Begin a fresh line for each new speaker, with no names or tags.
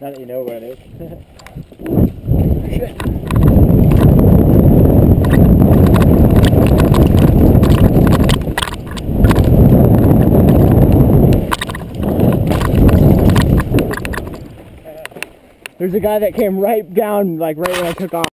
Now that you know where it is. Shit. There's a guy that came right down, like right when I took off.